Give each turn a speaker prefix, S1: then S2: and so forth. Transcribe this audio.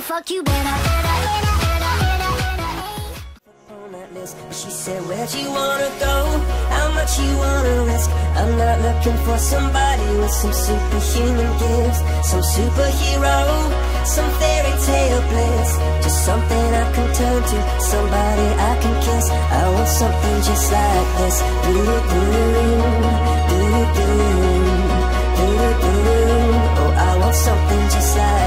S1: fuck you better.
S2: She said, where'd you wanna go? How much you wanna risk? I'm not looking for somebody with some superhuman gifts, some superhero, some fairy tale bliss. Just something I can turn to, somebody I can kiss. I want something just like this. Oh, I want something just like